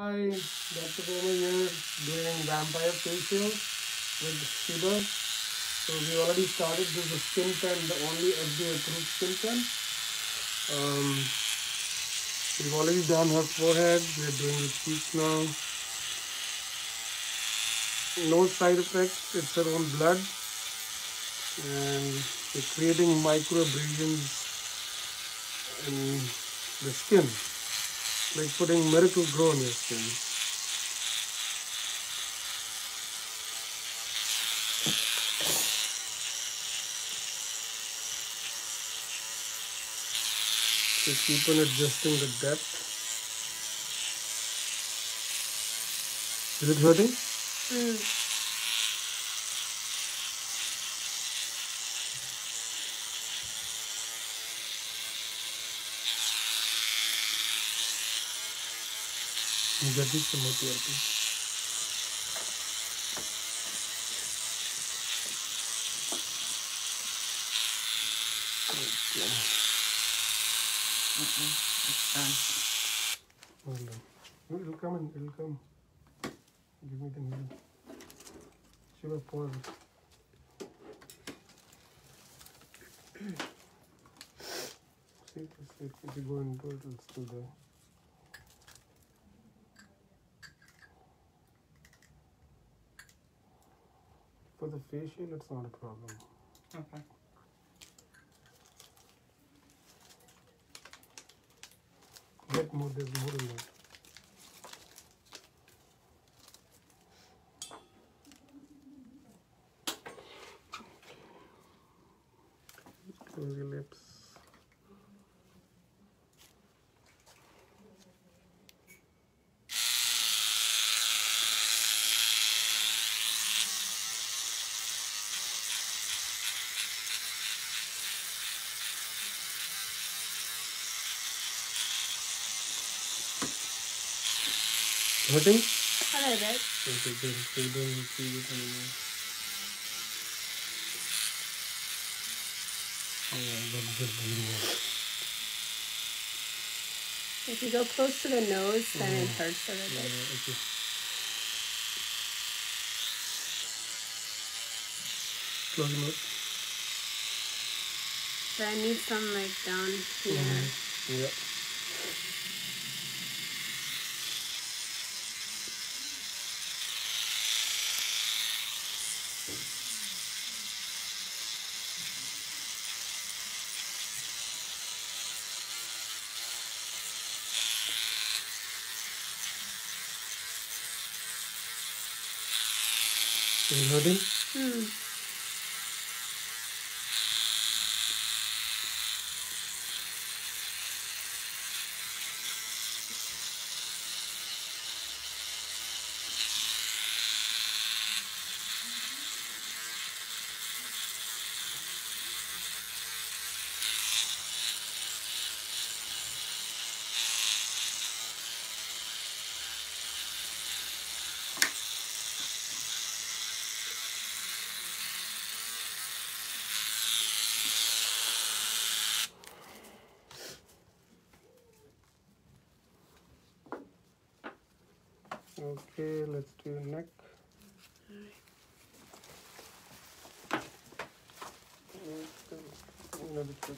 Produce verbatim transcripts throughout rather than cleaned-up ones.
Hi, Doctor Verma here doing vampire facial with Shiba. So we already started. This is the skin pen, the only F D A approved skin pen. Um, we've already done her forehead. We're doing the cheeks now. No side effects. It's her own blood, and we're creating micro abrasions in the skin, like putting Miracle Grow on your skin. So keep on adjusting the depth. Is it hurting? Mm. Get this some more please. Okay. Mm-mm. It's done. Hold on. No, it'll come in. It'll come. Give me the needle. Shiva, pause. See, see, if you go into it, it's still there. For the facial, it's not a problem. Okay. Get more, there's more in that. Close your lips. Hurting? A little bit. Okay, good. So you don't see it anymore. Yeah, that's just bleeding. If you go close to the nose, then Mm. it hurts a little bit. Yeah, okay. Close your mouth. But I need some like down here. Mm-hmm. Yeah. Is it hurting? Hmm. Okay, let's do your neck. Another trick.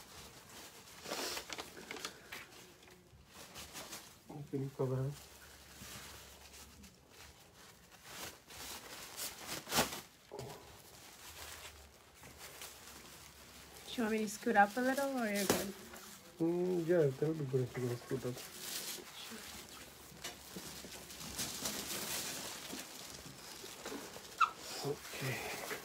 Can you cover her? Do you want me to scoot up a little, or you're good? Mm, yeah, that would be good if you can scoot up. Okay.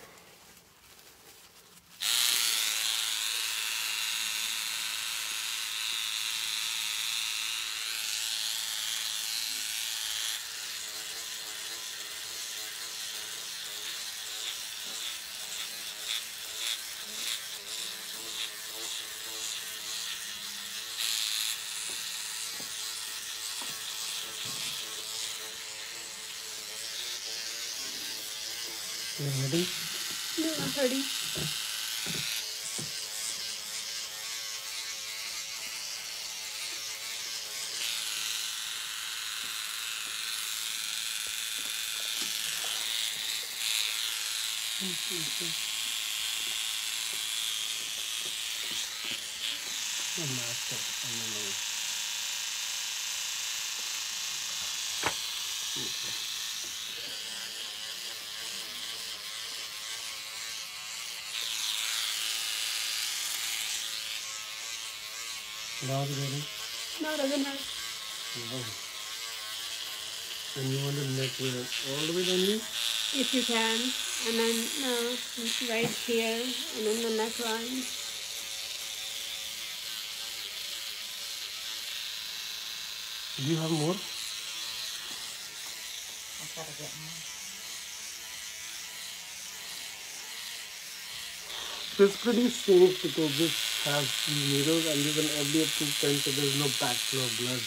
You ready? No, I'm ready. The master. I don't know. Okay. Now ready? No, it doesn't hurt. Wow. And you want the neck with all the way down here? If you can. And then, no, it's right here. And then the neckline. Do you have more? I gotta get more. So it's pretty safe because this has these needles and there's an F D A-approved pen, so there's no backflow of blood.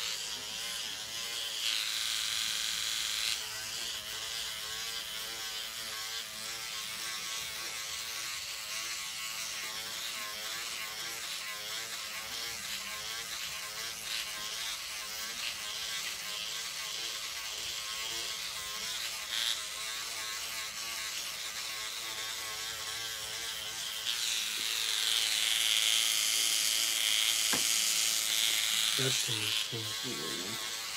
That's the thing.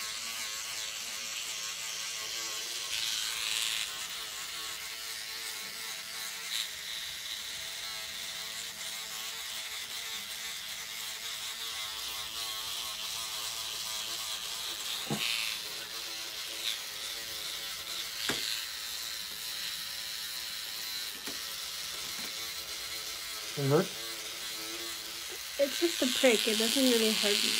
It hurt? It's just a prick. It doesn't really hurt me.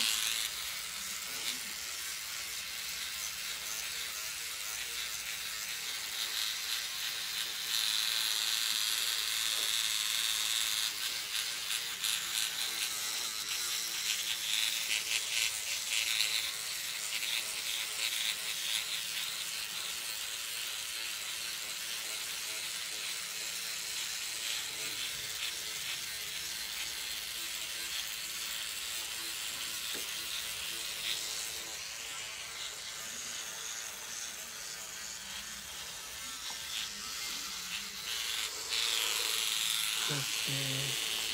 Okay.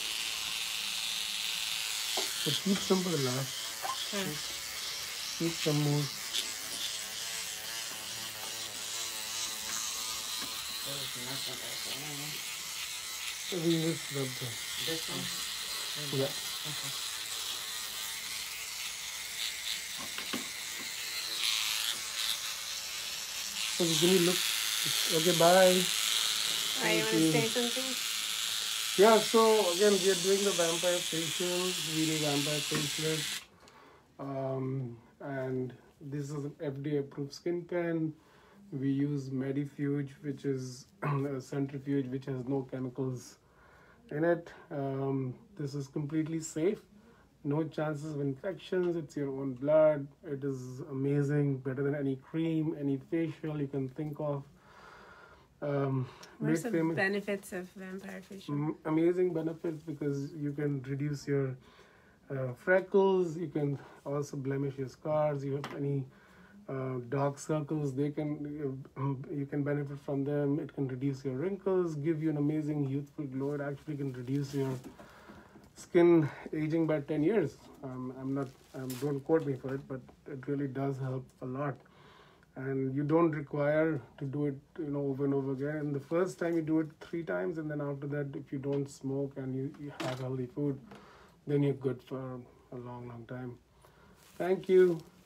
So keep some for the last. Hmm. Keep some more. There's nothing else in there. So we just rub the. This one? Yeah. Okay. So can you look? Okay, bye. Are you want to you. say something? Yeah, so again, we are doing the vampire facial, really vampire facelift. Um, and this is an F D A-approved skin pen. We use Medifuge, which is a centrifuge which has no chemicals in it. Um, this is completely safe. No chances of infections. It's your own blood. It is amazing, better than any cream, any facial you can think of. Um, What's the made famous- benefits of vampire facial? Mm, amazing benefits because you can reduce your uh, freckles. You can also blemish your scars. You have any uh, dark circles, they can uh, you can benefit from them. It can reduce your wrinkles, give you an amazing youthful glow. It actually can reduce your skin aging by ten years. um, I'm not um, don't quote me for it, but it really does help a lot. And you don't require to do it, you know, over and over again. And the first time you do it three times, and then after that, if you don't smoke and you, you have healthy food, then you're good for a long, long time. Thank you.